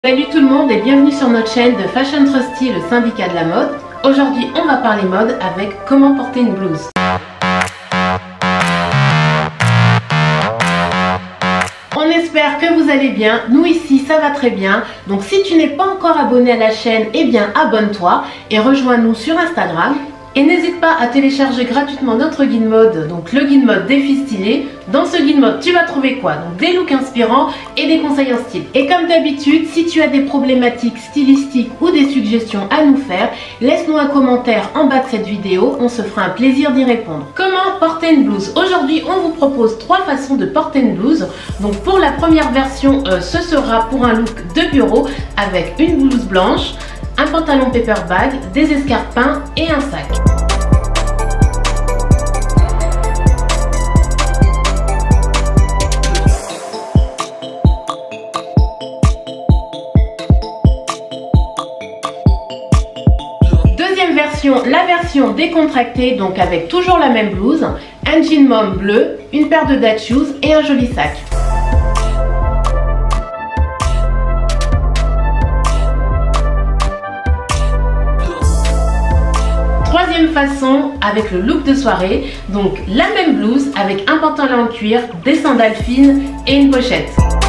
Salut tout le monde et bienvenue sur notre chaîne de Fashion Trusty, le syndicat de la mode. Aujourd'hui on va parler mode avec comment porter une blouse. On espère que vous allez bien, nous ici ça va très bien. Donc si tu n'es pas encore abonné à la chaîne, eh bien abonne-toi et rejoins-nous sur Instagram. Et n'hésite pas à télécharger gratuitement notre guide mode, donc le guide mode défi stylé. Dans ce guide mode, tu vas trouver quoi? Donc des looks inspirants et des conseils en style. Et comme d'habitude, si tu as des problématiques stylistiques ou des suggestions à nous faire, laisse-nous un commentaire en bas de cette vidéo, on se fera un plaisir d'y répondre. Comment porter une blouse? Aujourd'hui, on vous propose 3 façons de porter une blouse. Donc pour la première version, ce sera pour un look de bureau avec une blouse blanche, un pantalon paper bag, des escarpins et un sac. Deuxième version, la version décontractée, donc avec toujours la même blouse, un jean mom bleu, une paire de dad shoes et un joli sac. Troisième façon, avec le look de soirée, donc la même blouse avec un pantalon en cuir, des sandales fines et une pochette.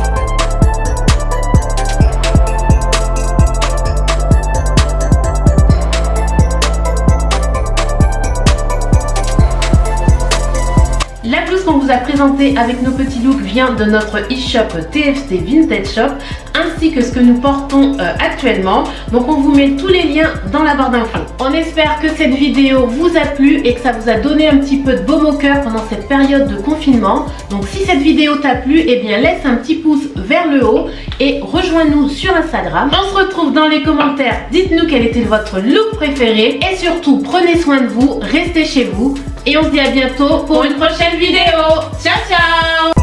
La blouse qu'on vous a présentée avec nos petits looks vient de notre e-shop TFT Vintage Shop, ainsi que ce que nous portons actuellement. Donc on vous met tous les liens dans la barre d'infos. On espère que cette vidéo vous a plu et que ça vous a donné un petit peu de baume au cœur pendant cette période de confinement. Donc si cette vidéo t'a plu, eh bien laisse un petit pouce vers le haut et rejoins-nous sur Instagram. On se retrouve dans les commentaires, dites-nous quel était votre look préféré et surtout prenez soin de vous, restez chez vous et on se dit à bientôt pour une prochaine vidéo. Ciao ciao!